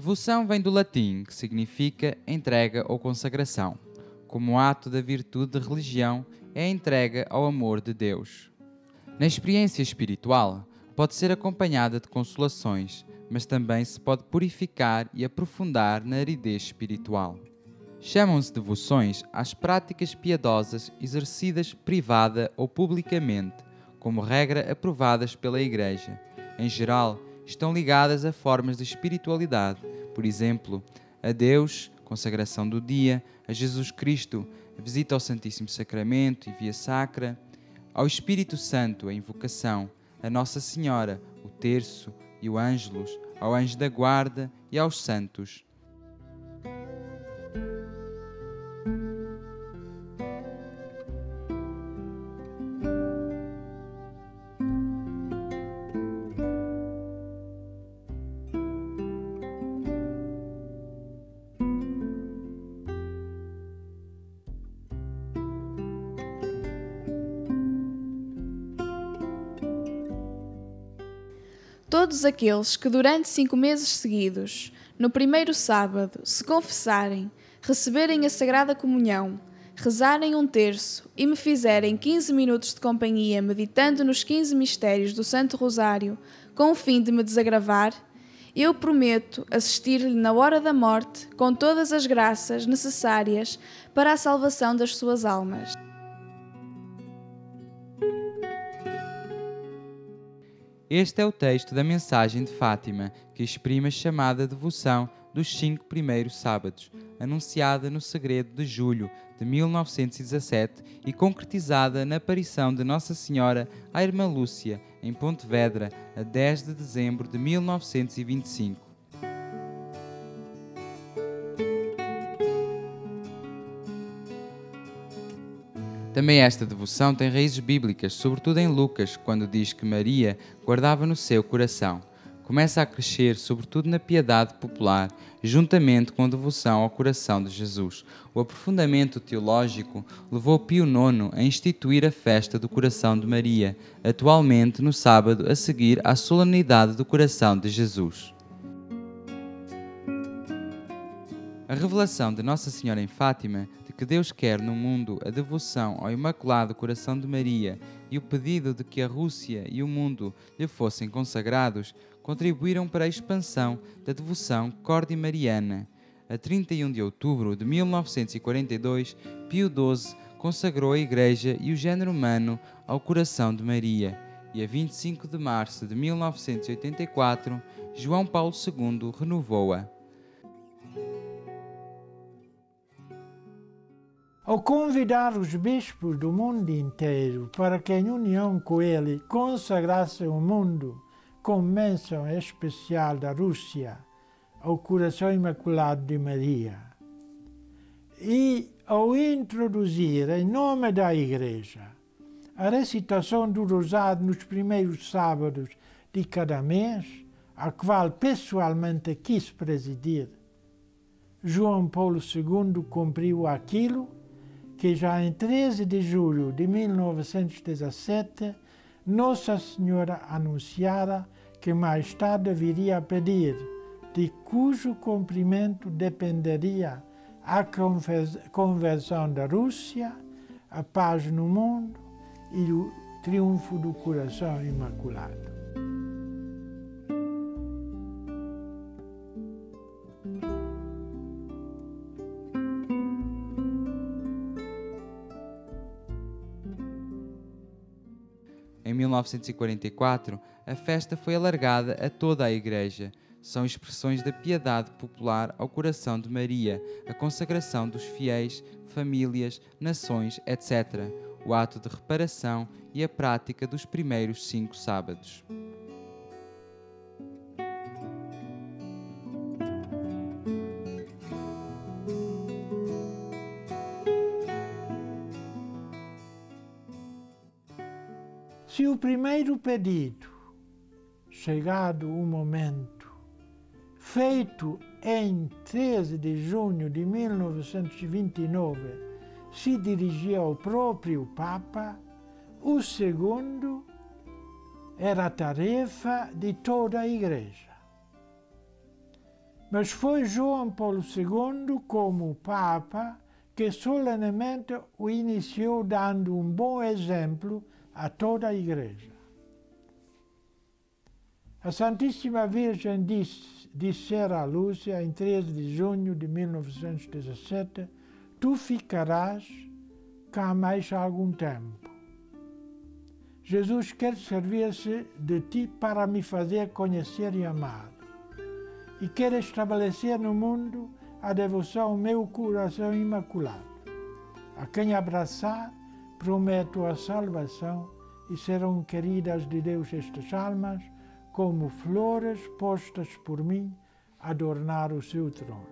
Devoção vem do latim, que significa entrega ou consagração. Como ato da virtude de religião, é a entrega ao amor de Deus. Na experiência espiritual, pode ser acompanhada de consolações, mas também se pode purificar e aprofundar na aridez espiritual. Chamam-se devoções às práticas piedosas exercidas privada ou publicamente, como regra aprovadas pela Igreja. Em geral, estão ligadas a formas de espiritualidade, por exemplo, a Deus, consagração do dia, a Jesus Cristo, a visita ao Santíssimo Sacramento e via sacra, ao Espírito Santo, a invocação, a Nossa Senhora, o terço e o ângelus, ao anjo da guarda e aos santos. Todos aqueles que durante 5 meses seguidos, no primeiro sábado, se confessarem, receberem a Sagrada Comunhão, rezarem um terço e me fizerem 15 minutos de companhia meditando nos 15 mistérios do Santo Rosário, com o fim de me desagravar, eu prometo assistir-lhe na hora da morte com todas as graças necessárias para a salvação das suas almas. Este é o texto da mensagem de Fátima, que exprime a chamada devoção dos 5 primeiros sábados, anunciada no segredo de julho de 1917 e concretizada na aparição de Nossa Senhora à Irmã Lúcia, em Pontevedra, a 10 de dezembro de 1925. Também esta devoção tem raízes bíblicas, sobretudo em Lucas, quando diz que Maria guardava no seu coração. Começa a crescer, sobretudo na piedade popular, juntamente com a devoção ao coração de Jesus. O aprofundamento teológico levou Pio IX a instituir a festa do coração de Maria, atualmente no sábado a seguir à solenidade do coração de Jesus. A revelação de Nossa Senhora em Fátima de que Deus quer no mundo a devoção ao Imaculado Coração de Maria e o pedido de que a Rússia e o mundo lhe fossem consagrados contribuíram para a expansão da devoção cordimariana. A 31 de outubro de 1942, Pio XII consagrou a Igreja e o género humano ao coração de Maria, e a 25 de março de 1984, João Paulo II renovou-a. Ao convidar os bispos do mundo inteiro para que, em união com ele, consagrassem o mundo, com menção especial da Rússia, ao Coração Imaculado de Maria, e ao introduzir, em nome da Igreja, a recitação do Rosário nos primeiros sábados de cada mês, a qual pessoalmente quis presidir, João Paulo II cumpriu aquilo que já em 13 de julho de 1917, Nossa Senhora anunciara que mais tarde viria a pedir, de cujo cumprimento dependeria a conversão da Rússia, a paz no mundo e o triunfo do Coração Imaculado. Em 1944, a festa foi alargada a toda a Igreja. São expressões da piedade popular ao coração de Maria, a consagração dos fiéis, famílias, nações, etc., o ato de reparação e a prática dos primeiros 5 sábados. Se o primeiro pedido, chegado o momento, feito em 13 de junho de 1929, se dirigia ao próprio Papa, o segundo era a tarefa de toda a Igreja. Mas foi João Paulo II, como Papa, que solenemente o iniciou dando um bom exemplo a toda a Igreja. A Santíssima Virgem dissera a Lúcia, em 13 de junho de 1917, tu ficarás cá mais algum tempo. Jesus quer servir-se de ti para me fazer conhecer e amar. E quer estabelecer no mundo a devoção ao meu coração imaculado. A quem abraçar, prometo a salvação e serão queridas de Deus estas almas, como flores postas por mim a adornar o seu trono.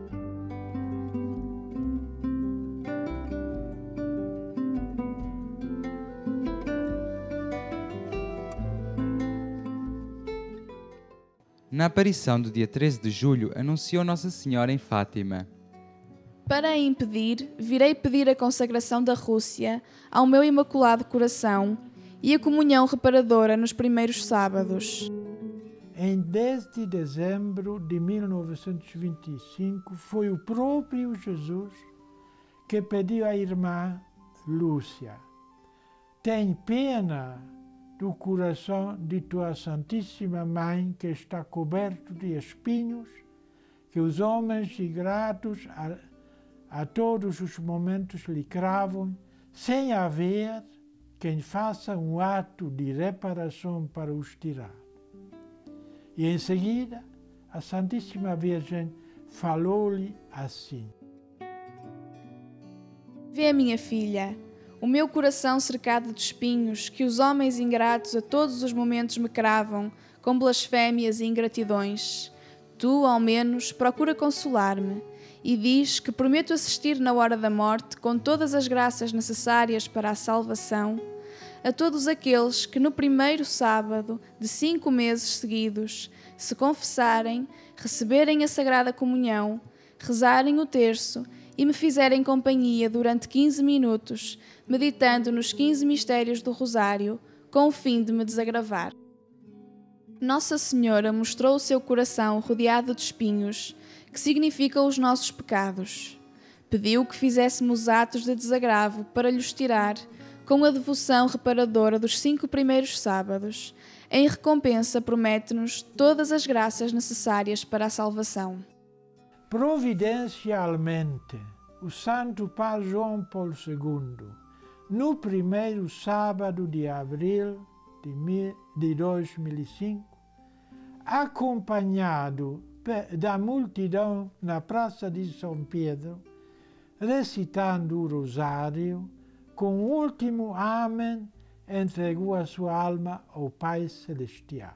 Na aparição do dia 13 de julho, anunciou Nossa Senhora em Fátima: Para a impedir, virei pedir a consagração da Rússia ao meu Imaculado Coração e a comunhão reparadora nos primeiros sábados. Em 10 de dezembro de 1925, foi o próprio Jesus que pediu à irmã Lúcia: tem pena do coração de tua Santíssima Mãe, que está coberto de espinhos, que os homens ingratos a todos os momentos lhe cravam, sem haver quem faça um ato de reparação para os tirar. E em seguida, a Santíssima Virgem falou-lhe assim: Vê, minha filha, o meu coração cercado de espinhos, que os homens ingratos a todos os momentos me cravam, com blasfémias e ingratidões. Tu, ao menos, procura consolar-me, e diz que prometo assistir na hora da morte, com todas as graças necessárias para a salvação, a todos aqueles que no primeiro sábado de 5 meses seguidos se confessarem, receberem a Sagrada Comunhão, rezarem o terço e me fizerem companhia durante 15 minutos, meditando nos 15 mistérios do Rosário, com o fim de me desagravar. Nossa Senhora mostrou o seu coração rodeado de espinhos, que significam os nossos pecados. Pediu que fizéssemos atos de desagravo para lhes tirar, com a devoção reparadora dos 5 primeiros sábados. Em recompensa, promete-nos todas as graças necessárias para a salvação. Providencialmente, o Santo Padre João Paulo II, no primeiro sábado de abril de 2005, acompanhado da multidão na Praça de São Pedro, recitando o Rosário, com o último Amém, entregou a sua alma ao Pai Celestial.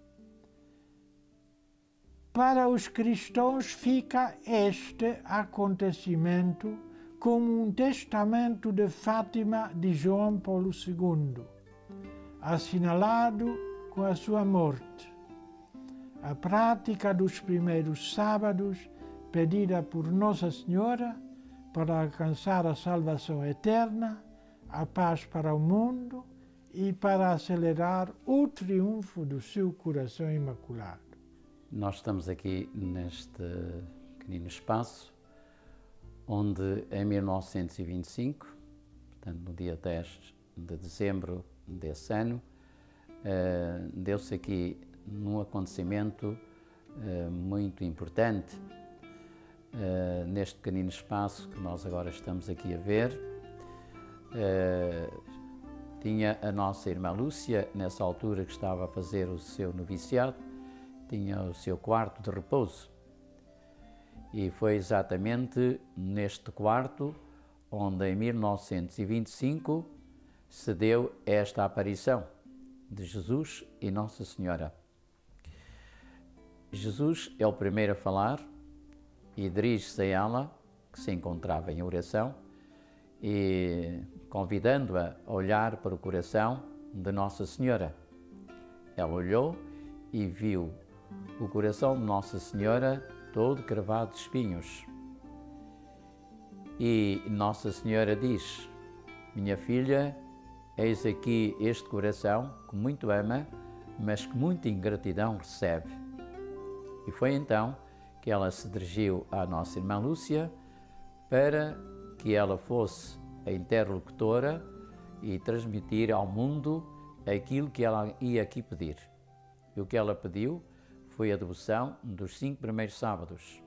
Para os cristãos fica este acontecimento como um testamento de Fátima de João Paulo II, assinalado com a sua morte. A prática dos primeiros sábados, pedida por Nossa Senhora para alcançar a salvação eterna, a paz para o mundo e para acelerar o triunfo do seu coração imaculado. Nós estamos aqui neste pequenino espaço, onde em 1925, portanto no dia 10 de dezembro desse ano, deu-se aqui num acontecimento muito importante, neste pequenino espaço que nós agora estamos aqui a ver. Tinha a nossa irmã Lúcia, nessa altura que estava a fazer o seu noviciado, tinha o seu quarto de repouso. E foi exatamente neste quarto onde, em 1925, se deu esta aparição de Jesus e Nossa Senhora. Jesus é o primeiro a falar e dirige-se a ela, que se encontrava em oração, e convidando-a a olhar para o coração de Nossa Senhora. Ela olhou e viu o coração de Nossa Senhora todo cravado de espinhos. E Nossa Senhora diz: minha filha, eis aqui este coração que muito ama, mas que muita ingratidão recebe. E foi então que ela se dirigiu à nossa irmã Lúcia para que ela fosse a interlocutora e transmitir ao mundo aquilo que ela ia aqui pedir. E o que ela pediu foi a devoção dos 5 primeiros sábados.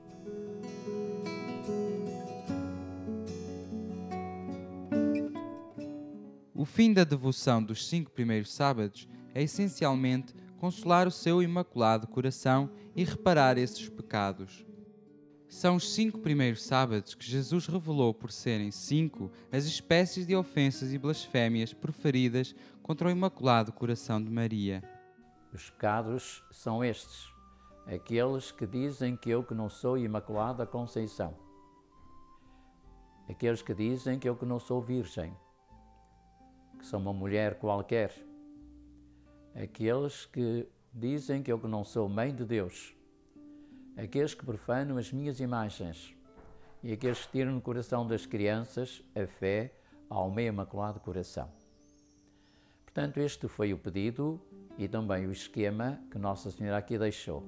O fim da devoção dos 5 primeiros sábados é essencialmente consolar o seu imaculado coração e reparar esses pecados. São os 5 primeiros sábados que Jesus revelou por serem 5 as espécies de ofensas e blasfémias proferidas contra o imaculado coração de Maria. Os pecados são estes: aqueles que dizem que eu que não sou Imaculada Conceição, aqueles que dizem que eu que não sou virgem, que sou uma mulher qualquer, aqueles que dizem que eu que não sou mãe de Deus, aqueles que profanam as minhas imagens e aqueles que tiram no coração das crianças a fé ao meu Imaculado Coração. Portanto, este foi o pedido e também o esquema que Nossa Senhora aqui deixou.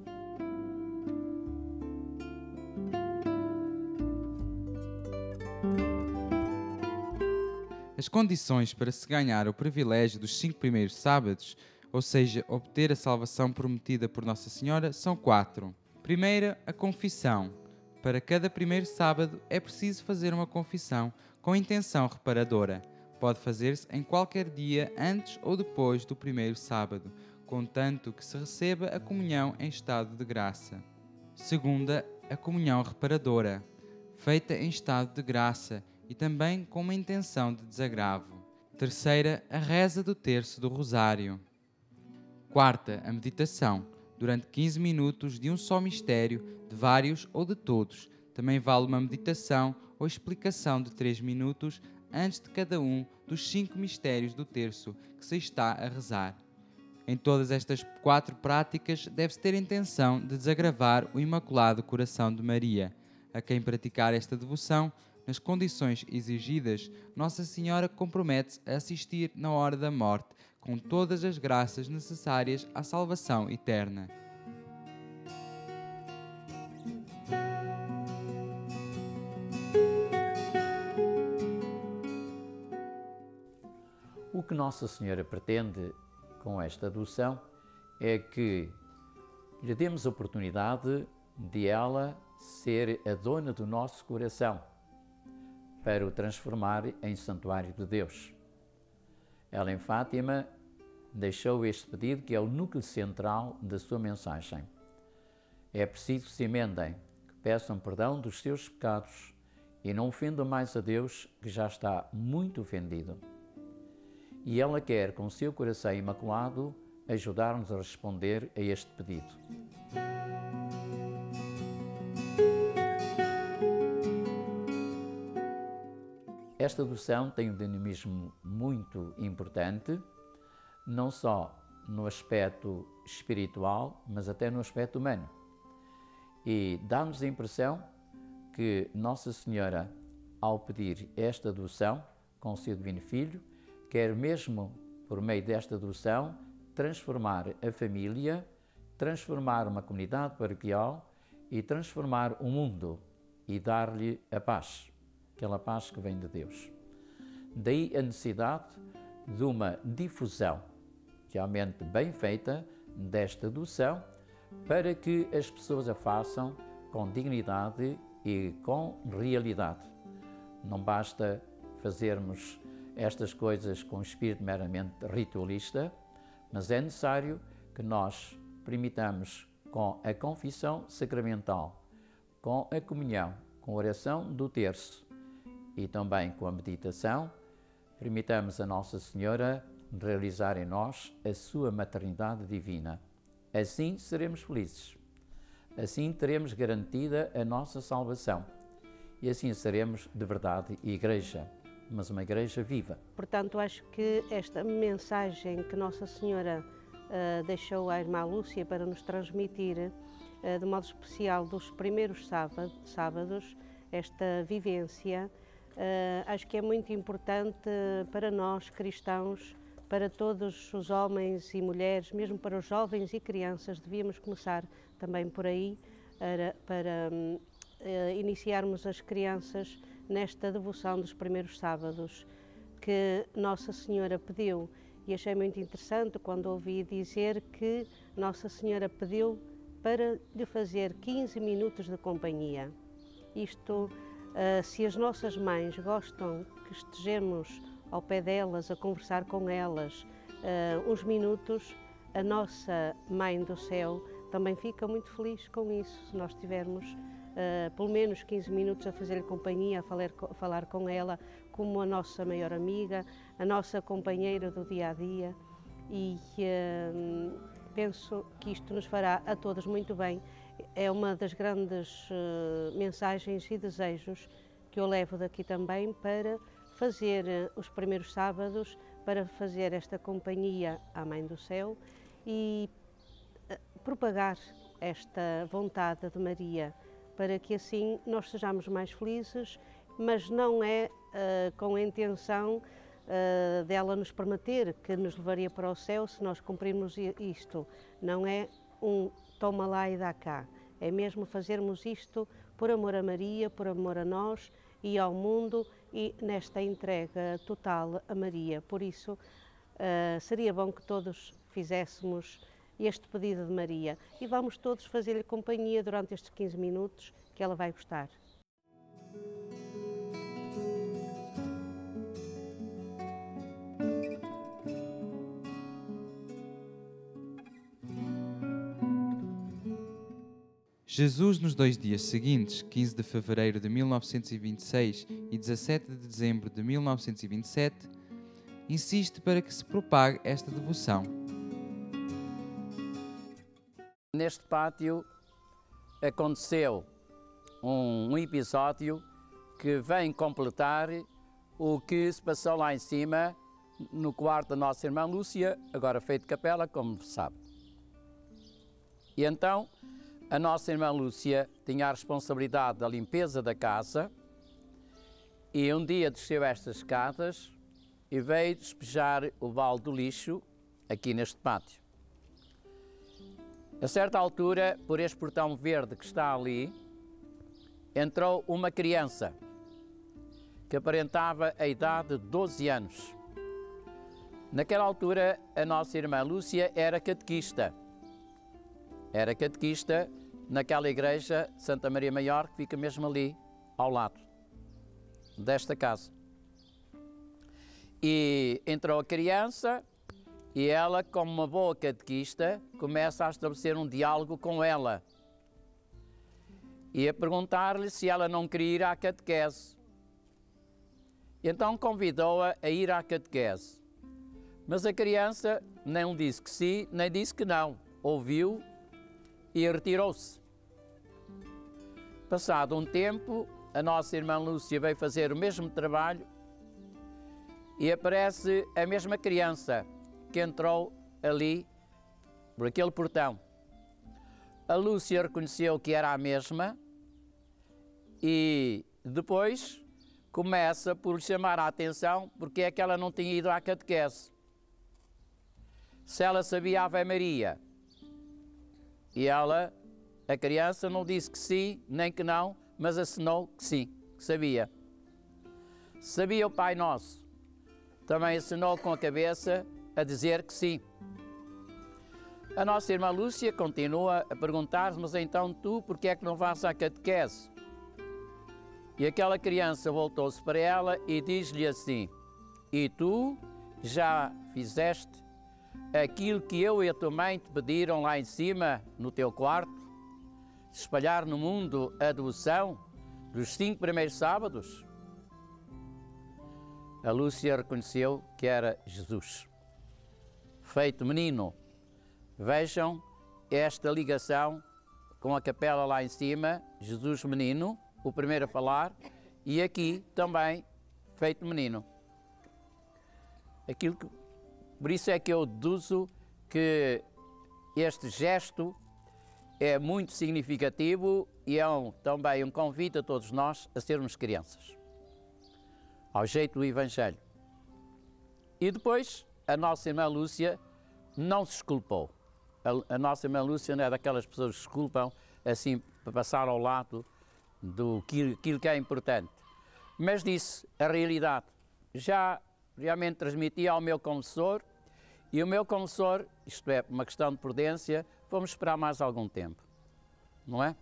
As condições para se ganhar o privilégio dos 5 primeiros sábados, ou seja, obter a salvação prometida por Nossa Senhora, são 4. Primeira, a confissão. Para cada primeiro sábado é preciso fazer uma confissão com intenção reparadora. Pode fazer-se em qualquer dia antes ou depois do primeiro sábado, contanto que se receba a comunhão em estado de graça. Segunda, a comunhão reparadora, feita em estado de graça e também com uma intenção de desagravo. Terceira, a reza do terço do rosário. Quarta, a meditação, durante 15 minutos de um só mistério, de vários ou de todos. Também vale uma meditação ou explicação de 3 minutos antes de cada um dos 5 mistérios do terço que se está a rezar. Em todas estas 4 práticas deve-se ter a intenção de desagravar o Imaculado Coração de Maria. A quem praticar esta devoção, nas condições exigidas, Nossa Senhora compromete-se a assistir na hora da morte, com todas as graças necessárias à salvação eterna. O que Nossa Senhora pretende com esta adoção é que lhe demos a oportunidade de ela ser a dona do nosso coração, para o transformar em santuário de Deus. Ela em Fátima deixou este pedido que é o núcleo central da sua mensagem. É preciso que se emendem, que peçam perdão dos seus pecados e não ofendam mais a Deus, que já está muito ofendido. E ela quer, com o seu coração imaculado, ajudar-nos a responder a este pedido. Esta adoção tem um dinamismo muito importante, não só no aspecto espiritual, mas até no aspecto humano. E dá-nos a impressão que Nossa Senhora, ao pedir esta adoção com o seu Divino Filho, quer mesmo, por meio desta adoção, transformar a família, transformar uma comunidade paroquial e transformar o mundo e dar-lhe a paz, aquela paz que vem de Deus. Daí a necessidade de uma difusão realmente bem feita desta adoção para que as pessoas a façam com dignidade e com realidade. Não basta fazermos estas coisas com um espírito meramente ritualista, mas é necessário que nós permitamos, com a confissão sacramental, com a comunhão, com a oração do terço e também com a meditação, permitamos a Nossa Senhora realizar em nós a sua maternidade divina. Assim seremos felizes. Assim teremos garantida a nossa salvação. E assim seremos de verdade igreja, mas uma igreja viva. Portanto, acho que esta mensagem que Nossa Senhora deixou à irmã Lúcia para nos transmitir, de modo especial dos primeiros sábados, esta vivência, acho que é muito importante para nós cristãos, para todos os homens e mulheres, mesmo para os jovens e crianças, devíamos começar também por aí, para iniciarmos as crianças nesta devoção dos primeiros sábados que Nossa Senhora pediu. E achei muito interessante quando ouvi dizer que Nossa Senhora pediu para lhe fazer 15 minutos de companhia. Isto, se as nossas mães gostam que estejamos ao pé delas, a conversar com elas, uns minutos, a nossa Mãe do Céu também fica muito feliz com isso, se nós tivermos pelo menos 15 minutos a fazer-lhe companhia, a falar com ela como a nossa maior amiga, a nossa companheira do dia-a-dia, e penso que isto nos fará a todos muito bem. É uma das grandes mensagens e desejos que eu levo daqui também para fazer os primeiros sábados, para fazer esta companhia à Mãe do Céu e propagar esta vontade de Maria, para que assim nós sejamos mais felizes, mas não é com a intenção dela nos prometer que nos levaria para o céu se nós cumprirmos isto. Não é um toma lá e dá cá, é mesmo fazermos isto por amor a Maria, por amor a nós e ao mundo e nesta entrega total a Maria. Por isso, seria bom que todos fizéssemos este pedido de Maria e vamos todos fazer-lhe companhia durante estes 15 minutos que ela vai gostar. Jesus, nos 2 dias seguintes, 15 de fevereiro de 1926 e 17 de dezembro de 1927, insiste para que se propague esta devoção. Neste pátio aconteceu um episódio que vem completar o que se passou lá em cima, no quarto da nossa irmã Lúcia, agora feito capela, como se sabe. E então, a nossa irmã Lúcia tinha a responsabilidade da limpeza da casa e um dia desceu estas escadas e veio despejar o balde do lixo aqui neste pátio. A certa altura, por este portão verde que está ali, entrou uma criança que aparentava a idade de 12 anos. Naquela altura, a nossa irmã Lúcia era catequista. Era catequista naquela igreja Santa Maria Maior, que fica mesmo ali, ao lado desta casa. E entrou a criança e ela, como uma boa catequista, começa a estabelecer um diálogo com ela e a perguntar-lhe se ela não queria ir à catequese. Então convidou-a a ir à catequese. Mas a criança nem disse que sim, nem disse que não. Ouviu e retirou-se. Passado um tempo, a nossa irmã Lúcia veio fazer o mesmo trabalho e aparece a mesma criança que entrou ali, por aquele portão. A Lúcia reconheceu que era a mesma e depois começa por lhe chamar a atenção porque é que ela não tinha ido à catequese. Se ela sabia a Ave Maria, e ela, a criança, não disse que sim, nem que não, mas assinou que sim, que sabia. Sabia o Pai Nosso, também assinou com a cabeça a dizer que sim. A nossa irmã Lúcia continua a perguntar: mas então tu, porque é que não vais à catequese? E aquela criança voltou-se para ela e diz-lhe assim: e tu já fizeste aquilo que eu e a tua mãe te pediram lá em cima, no teu quarto? Espalhar no mundo a devoção dos 5 primeiros sábados? A Lúcia reconheceu que era Jesus, feito menino. Vejam esta ligação com a capela lá em cima, Jesus menino, o primeiro a falar, e aqui também feito menino. Por isso é que eu deduzo que este gesto é muito significativo e é também um convite a todos nós a sermos crianças, ao jeito do Evangelho. E depois, a nossa irmã Lúcia não se desculpou. A nossa irmã Lúcia não é daquelas pessoas que se desculpam, assim para passar ao lado do aquilo que é importante. Mas disse a realidade. Já realmente transmiti ao meu confessor, e o meu confessor, isto é, uma questão de prudência, vamos esperar mais algum tempo, não é?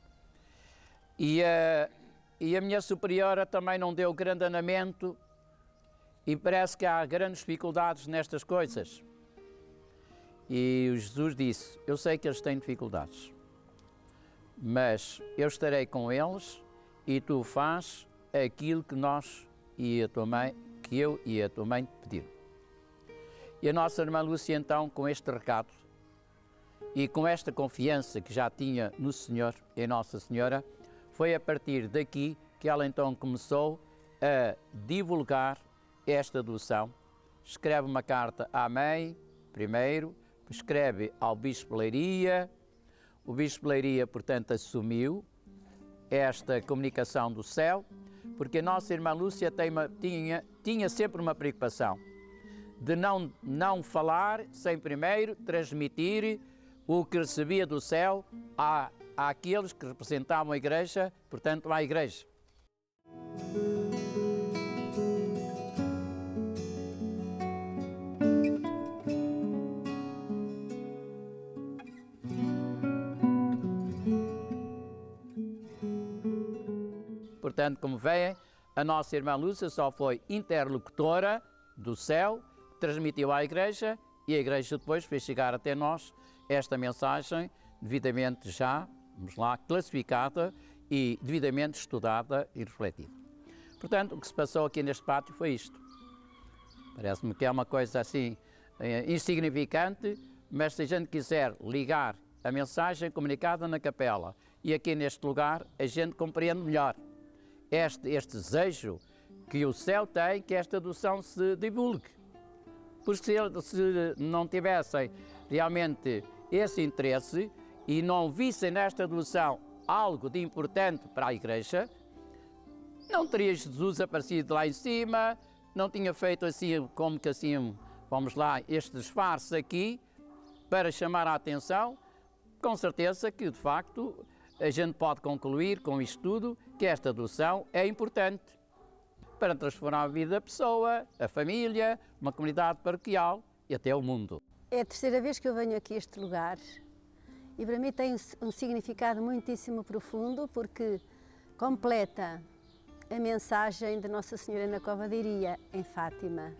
E a minha superiora também não deu grande andamento, e parece que há grandes dificuldades nestas coisas. E o Jesus disse, eu sei que eles têm dificuldades, mas eu estarei com eles e tu faz aquilo que nós e a tua mãe, que eu e a tua mãe te pediram. E a nossa irmã Lúcia, então, com este recado e com esta confiança que já tinha no Senhor e Nossa Senhora, foi a partir daqui que ela então começou a divulgar esta adoção. Escreve uma carta à mãe, primeiro, escreve ao Bispo Leiria. O Bispo Leiria, portanto, assumiu esta comunicação do céu, porque a nossa irmã Lúcia tinha sempre uma preocupação de não falar sem primeiro transmitir o que recebia do céu àqueles que representavam a Igreja, portanto, à Igreja. Portanto, como veem, a nossa irmã Lúcia só foi interlocutora do céu, transmitiu à Igreja e a Igreja depois fez chegar até nós esta mensagem devidamente já, vamos lá, classificada e devidamente estudada e refletida. Portanto, o que se passou aqui neste pátio foi isto. Parece-me que é uma coisa assim insignificante, mas se a gente quiser ligar a mensagem comunicada na capela e aqui neste lugar, a gente compreende melhor este desejo que o céu tem que esta adoção se divulgue. Porque se não tivessem realmente esse interesse e não vissem nesta adoção algo de importante para a Igreja, não teria Jesus aparecido lá em cima, não tinha feito assim, como que assim, vamos lá, este disfarce aqui, para chamar a atenção. Com certeza que, de facto, a gente pode concluir com isto tudo que esta adoção é importante para transformar a vida da pessoa, a família, uma comunidade paroquial e até o mundo. É a terceira vez que eu venho aqui a este lugar e para mim tem um significado muitíssimo profundo porque completa a mensagem de Nossa Senhora na Cova de Iria, em Fátima.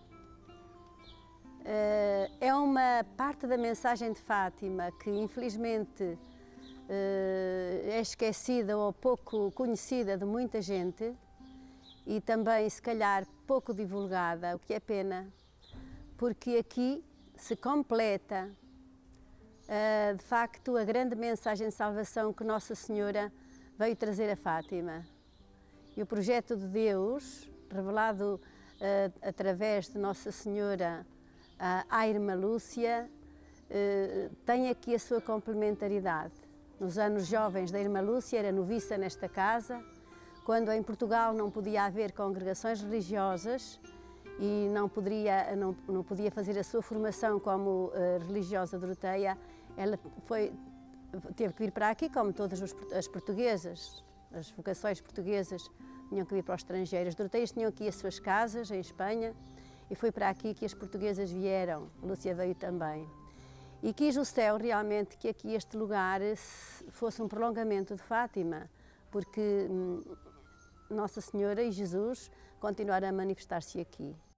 É uma parte da mensagem de Fátima que infelizmente é esquecida ou pouco conhecida de muita gente e também, se calhar, pouco divulgada, o que é pena, porque aqui se completa, de facto, a grande mensagem de salvação que Nossa Senhora veio trazer a Fátima. E o projeto de Deus, revelado através de Nossa Senhora à irmã Lúcia, tem aqui a sua complementaridade. Nos anos jovens da irmã Lúcia, era noviça nesta casa, quando em Portugal não podia haver congregações religiosas e não podia fazer a sua formação como religiosa doroteia, ela teve que vir para aqui, como todas as portuguesas, as vocações portuguesas tinham que vir para os estrangeiros. As doroteias tinham aqui as suas casas em Espanha e foi para aqui que as portuguesas vieram, a Lúcia veio também. E quis o céu realmente que aqui este lugar fosse um prolongamento de Fátima, porque Nossa Senhora e Jesus continuaram a manifestar-se aqui.